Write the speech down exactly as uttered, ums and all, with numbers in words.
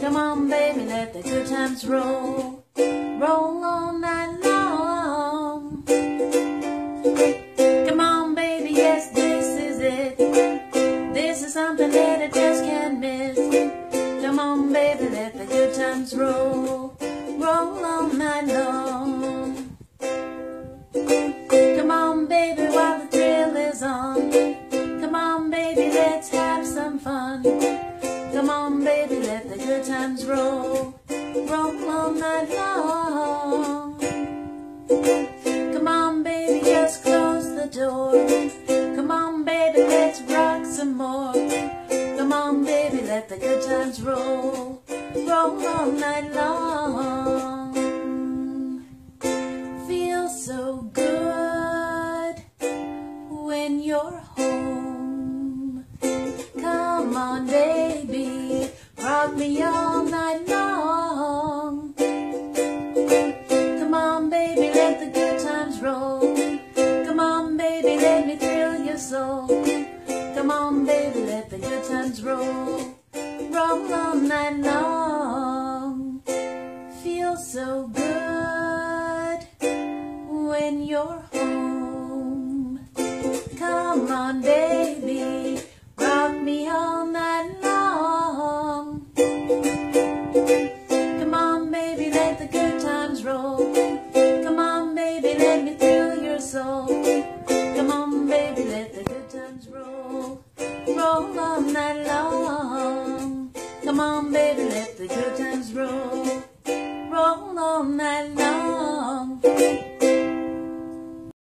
Come on, baby, let the good times roll, roll all night long. Come on, baby, yes, this is it. This is something that I just can't miss. Come on, baby, let the good times roll, roll all night long. Come on, baby, while the thrill is on. Come on, baby, let's have some fun. Come on, baby, let the good times roll, roll all night long. Come on, baby, just close the door. Come on, baby, let's rock some more. Come on, baby, let the good times roll, roll all night long. Feels so good when you're home. Come on, baby, rock me all night long. Come on, baby, let the good times roll. Come on, baby, let me thrill your soul. Come on, baby, let the good times roll, roll all night long. Feels so good when you're home. Come on, baby, rock me all night long. Come on, baby, let the good times roll. Come on, baby, let me thrill your soul. Come on, baby, let the good times roll, roll all night long. Come on, baby, let the good times roll, roll all night long.